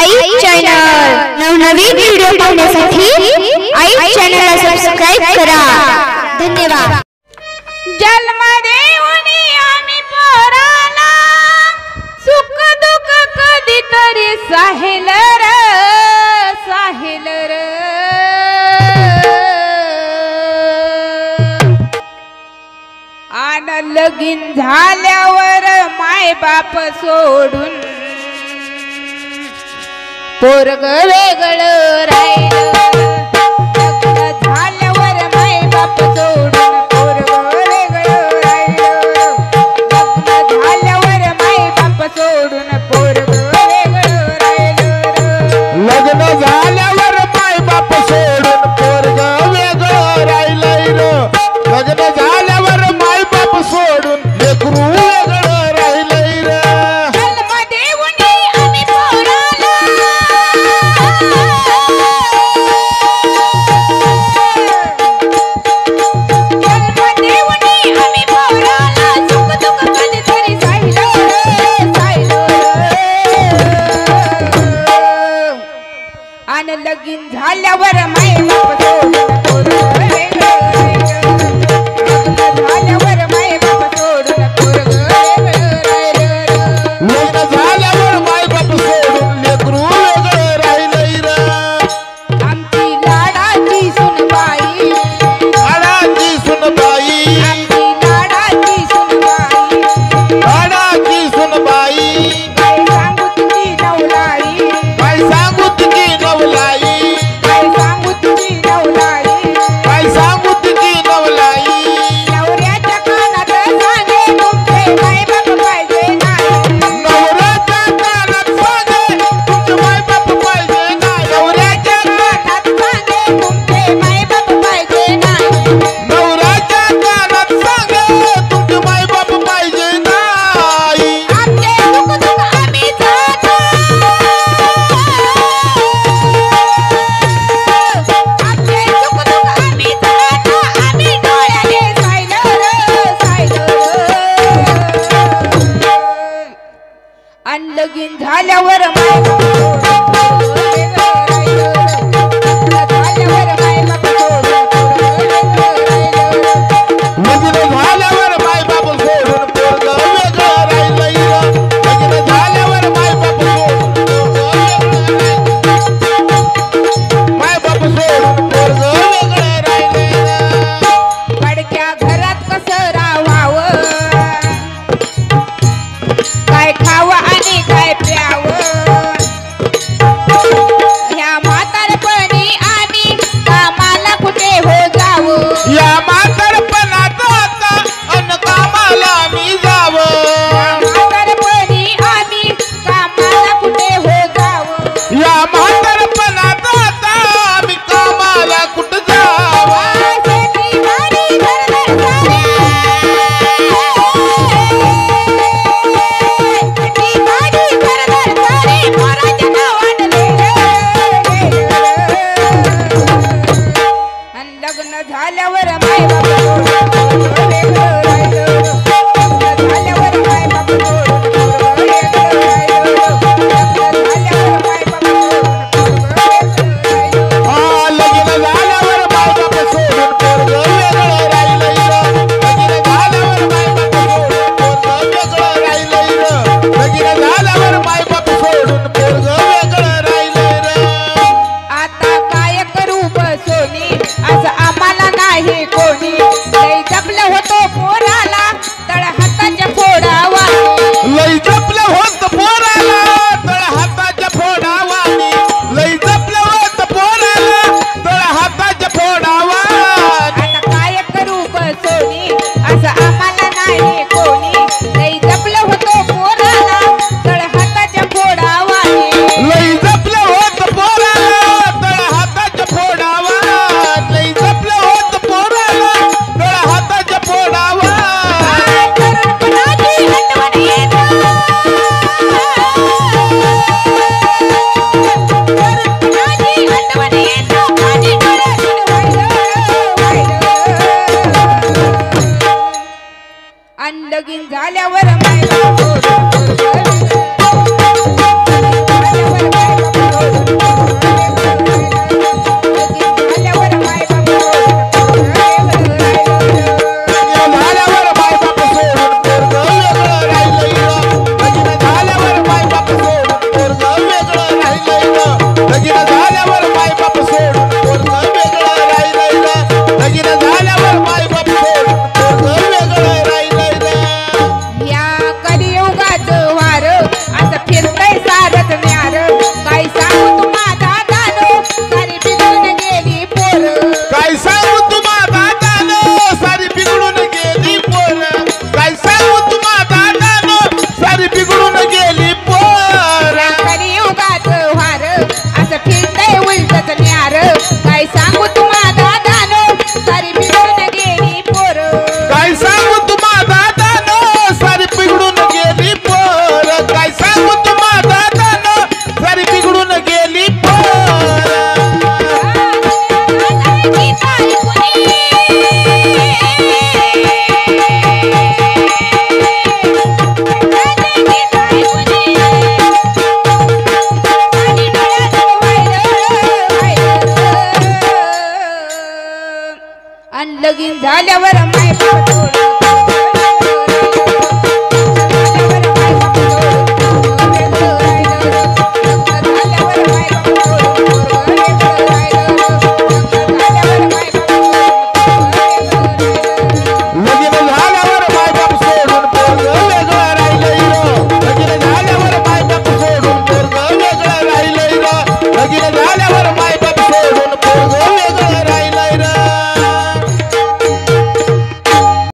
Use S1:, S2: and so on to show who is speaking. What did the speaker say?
S1: आई channel नवनवीन video पाहण्यासाठी आई चॅनलला सबस्क्राइब करा। धन्यवाद।
S2: जन्म देऊनी आम्ही पोराला सुख दुःख कधीतरी साहेल र साहेल र आन लगीन झाल्यावर माय बाप सोडून पोरग वेगळं राहिलं। लग्न झाल्यावर माय बाप सोडून पोरग वेगळं राहिलं। लग्न झाल्यावर माय बाप सोडून पोरग वेगळं राहिलं।
S3: लग्न झाल्यावर माय बाप सोडून पोरग वेगळं राहिलं। लग्न झाल्यावर माय बाप सोडून लेकरू वेगळं राहिलं।
S2: जन्म देऊनी आम्ही पोराला जन्म देऊनी आम्ही पोराला सुख दुःख कधीतरी साहिलं साहिलं आणि लगीन झाल्यावर माय बाप सोडून पोरग वेगळं राहिलं। लग्न झाल्यावर माय बाप सोडून पोरग वेगळं राहिलं।
S3: लग्न झाल्यावर माय बाप सोडून लेकरू वेगळं राहिलं।
S2: आमची लाडाची सुनबाई
S3: लाडाची सुनबाई
S2: आमची लाडाची सुनबाई
S3: लाडाची सुनबाई
S2: काय सांगू तुझी नवलाई
S3: काय सांगू तुझी नवलाई
S2: काय सांगू तुझी नवलाई
S3: काय सांगू तुझी नवलाई।
S2: नवऱ्याच्या कानात सांगे तुमचे माय बाप पाहिजे नाही।
S3: नवऱ्याच्या कानात सांगे तुमचे माय बाप पाहिजे नाही।
S2: नवऱ्याच्या कानात सांगे तुमचे माय बाप पाहिजे नाही।
S3: नवऱ्याच्या कानात सांगे तुमचे माय बाप पाहिजे नाही।
S2: आमचे सुख दुःख आम्ही जातो आमचे सुख दुःख आम्ही जातो आम्ही डोळ्याने साहिलं र साहिलं आणि लगीन झाल्यावर माय बाप